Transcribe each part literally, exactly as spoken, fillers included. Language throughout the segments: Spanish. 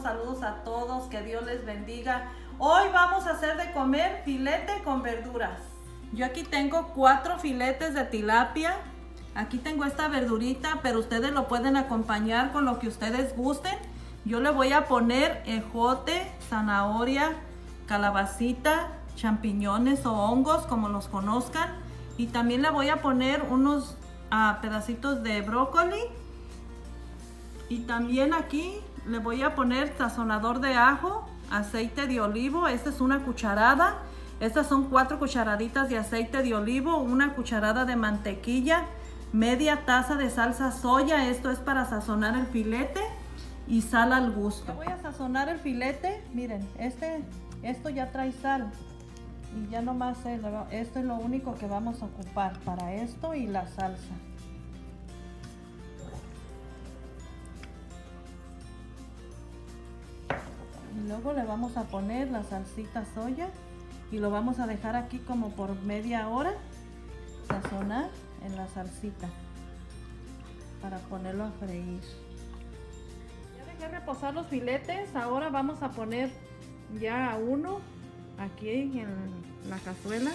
saludos a todos, que Dios les bendiga. Hoy vamos a hacer de comer filete con verduras. Yo aquí tengo cuatro filetes de tilapia. Aquí tengo esta verdurita, pero ustedes lo pueden acompañar con lo que ustedes gusten. Yo le voy a poner ejote, zanahoria, calabacita, champiñones o hongos, como los conozcan. Y también le voy a poner unos uh, pedacitos de brócoli. Y también aquí le voy a poner sazonador de ajo, aceite de olivo. Esta es una cucharada. Estas son cuatro cucharaditas de aceite de olivo, una cucharada de mantequilla, media taza de salsa soya. Esto es para sazonar el filete, y sal al gusto. Voy a sazonar el filete. Miren, este, esto ya trae sal. Y ya nomás es, esto es lo único que vamos a ocupar para esto y la salsa. Y luego le vamos a poner la salsita soya y lo vamos a dejar aquí como por media hora, sazonar en la salsita para ponerlo a freír. Ya dejé reposar los filetes. Ahora vamos a poner ya a uno aquí en la cazuela.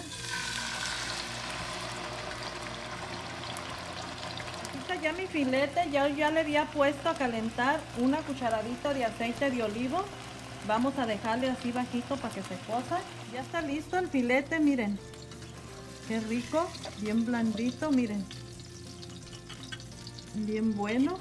Aquí está ya mi filete. Ya, ya le había puesto a calentar una cucharadita de aceite de olivo. Vamos a dejarle así bajito para que se cosa. Ya está listo el filete, miren. Qué rico, bien blandito, miren. Bien bueno.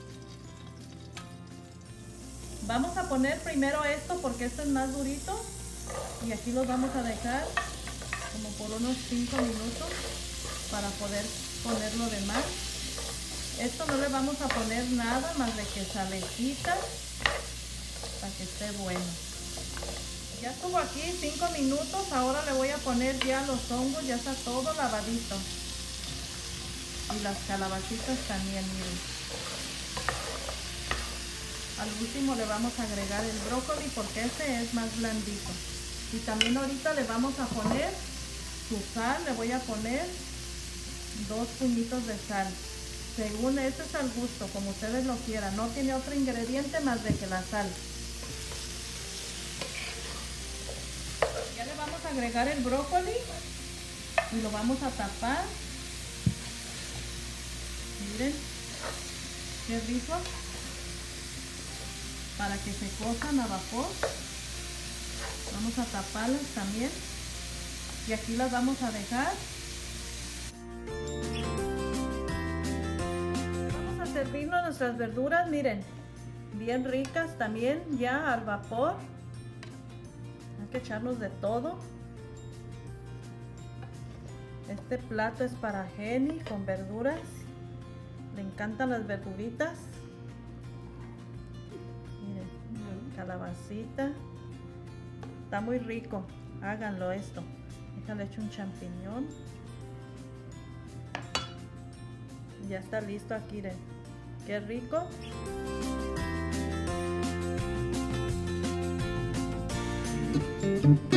Vamos a poner primero esto porque esto es más durito. Y aquí los vamos a dejar como por unos cinco minutos para poder poner lo demás. Esto no le vamos a poner nada más de que salecita para que esté bueno. Ya estuvo aquí cinco minutos. Ahora le voy a poner ya los hongos. Ya está todo lavadito. Y las calabacitas también, miren. Al último le vamos a agregar el brócoli porque este es más blandito. Y también ahorita le vamos a poner su sal. Le voy a poner dos puñitos de sal. Según este es al gusto, como ustedes lo quieran. No tiene otro ingrediente más de que la sal. Ya le vamos a agregar el brócoli y lo vamos a tapar. Miren, qué rico. Para que se cosan a vapor. Vamos a taparlas también. Y aquí las vamos a dejar. Vamos a servirnos nuestras verduras, miren. Bien ricas también, ya al vapor. Hay que echarnos de todo. Este plato es para Jenny con verduras. Le encantan las verduritas. Miren, calabacita. Está muy rico. Háganlo esto. Déjale echo un champiñón. Ya está listo aquí, miren. Qué rico. Thank you.